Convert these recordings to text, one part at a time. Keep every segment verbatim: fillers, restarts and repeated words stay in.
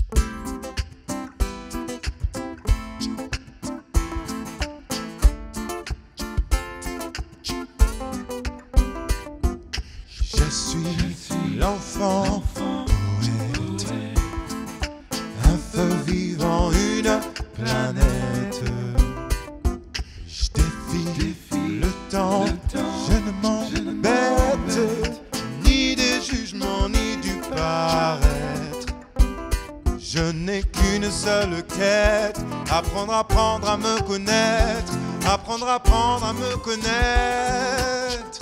Je suis l'enfant poète, un feu vivant, une planète. Je défie le temps, je ne m'embête ni des jugements ni du paraître. Je n'ai qu'une seule quête, apprendre, apprendre à me connaître, apprendre, apprendre à me connaître.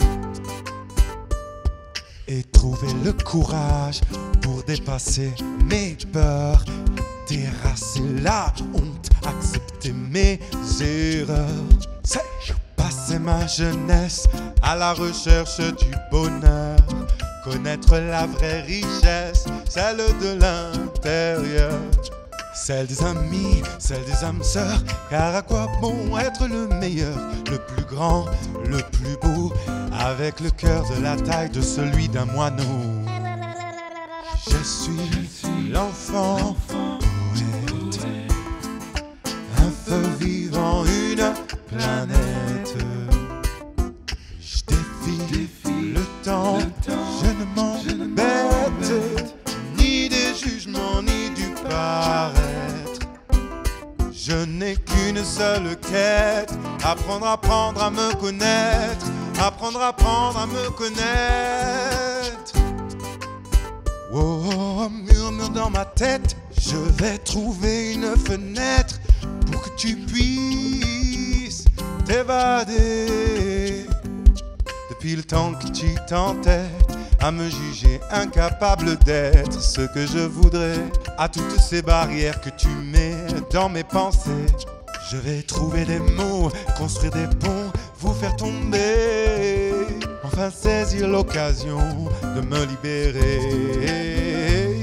Et trouver le courage pour dépasser mes peurs, terrasser la honte, accepter mes erreurs. C'est passer ma jeunesse à la recherche du bonheur, connaître la vraie richesse, celle de l'intérieur, celle des amis, celle des âmes sœurs. Car à quoi bon être le meilleur, le plus grand, le plus beau, avec le cœur de la taille de celui d'un moineau. Je suis l'enfant poète, un feu vivant, une planète. Je défie le temps, je ne m'embête ni des jugements ni du paraître. Je n'ai qu'une seule quête, apprendre, apprendre à me connaître, apprendre, apprendre à me connaître. Oh, oh, murmure dans ma tête, je vais trouver une fenêtre pour que tu puisses t'évader. Depuis le temps que tu t'entêtes à me juger incapable d'être ce que je voudrais, à toutes ces barrières que tu mets dans mes pensées, je vais trouver des mots, construire des ponts, vous faire tomber, enfin saisir l'occasion de me libérer.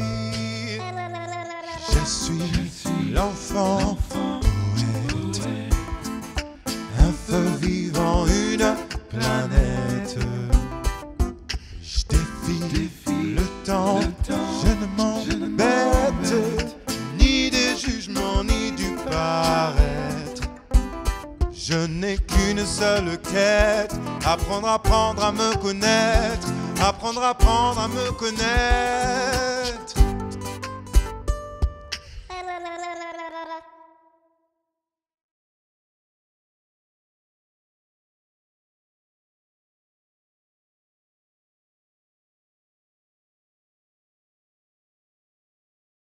Je suis l'enfant poète, un feu vivant, une planète. Je défie le temps, je ne m'embête ni des jugements ni du paraître. Je n'ai qu'une seule quête, apprendre, apprendre à me connaître, apprendre, apprendre à me connaître.